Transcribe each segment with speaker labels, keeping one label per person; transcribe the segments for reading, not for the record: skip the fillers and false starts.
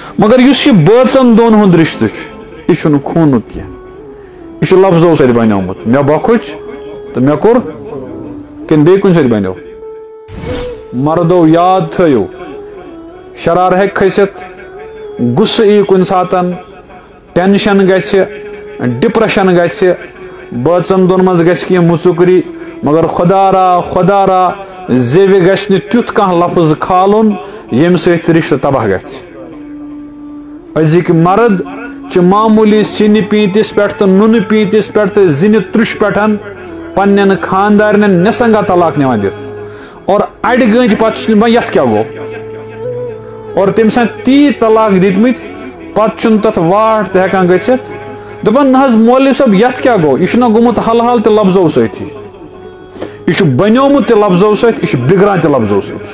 Speaker 1: مگر یہ بٲژن دون ہند رشتہ یہ خونک کی یہ لفظوں ست بنیومت مے بکھچ تو مے کور کن بیٚیہِ کُنہِ سۭتۍ بنیو مردو یاد تھٲیِو شرار ہیٚکہِ کھٔسِتھ غصہٕ یی کُنہِ ساتن ٹینشن گژھِ ڈپریشن گژھِ بٲژن دۄن منٛز گژھِ کینٛہہ مُژُکری مگر خدا را زیوِ گژھِ نہٕ تیُتھ کانٛہہ لفظ کھالُن ییٚمہِ سۭتۍ رشتہٕ تباہ گژھِ أزِکۍ مرد چھِ معموٗلی سِنہِ پیٖنٛتِس پٮ۪ٹھ تہٕ نُنہٕ پیٖنٛتِس پٮ۪ٹھ تہٕ زِنہِ ترٛوشہِ پٮ۪ٹھ پننٮ۪ن خاندارنٮ۪ن نٮ۪سنگا طلاق نِوان دِتھ اور اڑِ گٲنٛٹہِ پتہٕ چھُ دپان یتھ کیٛاہ گوٚو اور تٔمۍ سٕنٛدۍ تیٖتۍ طلاق دِتمٕتۍ پتہٕ چھُنہٕ تتھ واٹھ تہِ ہٮ۪کان گٔژھِتھ دپان نہ حظ مولوی صٲب یتھ کیٛاہ گوٚو یہِ چھُنہ گوٚمُت حل تہِ لفظو سۭتی یہ بنیومت تہِ لفظو سۭتۍ یہ بگڑان تہِ لفظو سۭتۍ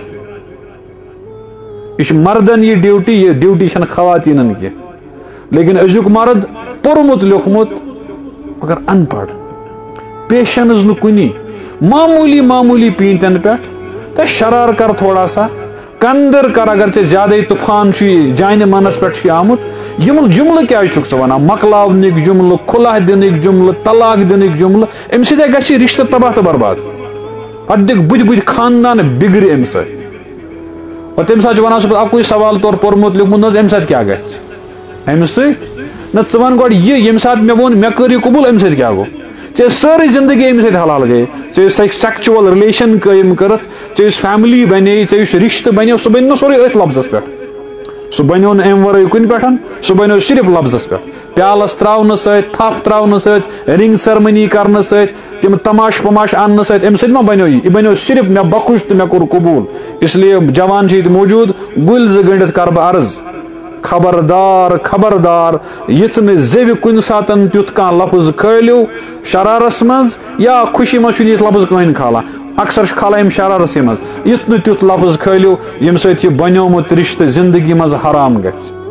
Speaker 1: یہ مردن یہ ڈیوٹی چھنہٕ خواتینن کینٛہہ لیکن أزیُک مرد پوٚرمُت لیوٚکھمُت مگر ان پڑھ پیشنز نہٕ کُنی معموٗلی پیٖنتٮ۪ن پٮ۪ٹھ تہٕ شرار کر تھوڑا سا کندر کر اگر ژےٚ زیادے طوفان چھُے جانہِ منس پٮ۪ٹھ چھُے آمُت جملہٕ کیٛازِ چھُکھ ژٕ ونان مۄکلاونٕکۍ جملہٕ کھُلہ دِنٕکۍ جملہٕ طلاق دِنٕکۍ جملہٕ امہِ سۭتۍ گژھِ رشتہٕ تباہ تہٕ برباد پتہٕ دِکھ بُتھِ خاندان بگڑِ امہِ سۭتۍ اور تمہِ ساتہٕ چھُ ونان سُہ اکُے سوال طور پوٚرمُت لیوٚکھمُت نہ حظ امہِ سۭتۍ کیٛاہ گژھِ امہِ سۭتۍ نہ ژٕ وَن گۄڈٕ ییٚمہِ ساتہٕ مےٚ ووٚن مےٚ کٔر یہِ قبوٗل امہِ سۭتۍ کیٛاہ گوٚو ژےٚ سٲرٕے زندگی امہِ سۭتۍ حلال گٔیے ژےٚ یُس سیکچُوَل رِلیشن قٲیِم کٔرٕتھ ژےٚ یُس فیملی بنے ژےٚ یُس رشتہٕ بنیو سُہ بنہِ نہٕ سورُے أتھۍ لفظس پٮ۪ٹھ سُہ بنیو نہٕ امہِ ورٲے کُنہِ پٮ۪ٹھ سُہ بنیو صرف لفظس پٮ۪ٹھ پیالس تراونہٕ سۭتۍ تھپھ تراونہٕ سۭتۍ رنگ سرمنی کرنہٕ سۭتۍ تِم تماش پماش اننہٕ سۭتۍ امہِ سۭتۍ ما بنیو یہِ بنیو صرف مےٚ بخُش تہٕ مےٚ کوٚر قبوٗل اس لیے جوان چھِ ییٚتہِ موٗجوٗد گُلۍ زٕ گٔنڈِتھ کر بہٕ عرض خبردار یِتھ نہٕ زیوِ کُنہِ ساتن تیُتھ کانٛہہ لفظ کھٲلِو شرارس منٛز یا خوشی منٛز چھُنہٕ یِتھ لفظ کٕہٕنۍ کھالان اکثر چھِ کھالان یِم شرارسٕے منٛز یِتھ نہٕ تیُتھ لفظ کھٲلِو ییٚمہِ سۭتۍ یہِ بنیومُت رشتہٕ زندگی منٛز حرام گژھِ